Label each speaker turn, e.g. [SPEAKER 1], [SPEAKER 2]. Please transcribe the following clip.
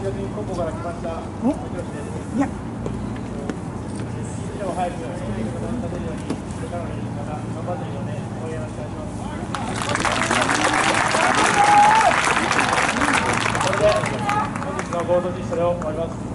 [SPEAKER 1] 学院高校から来ました。
[SPEAKER 2] いや。
[SPEAKER 1] では早くスピーディングの立てるように、これからの練習また頑張っているので、応援よろしくお願いします。これで本日の合同実施それを終わります。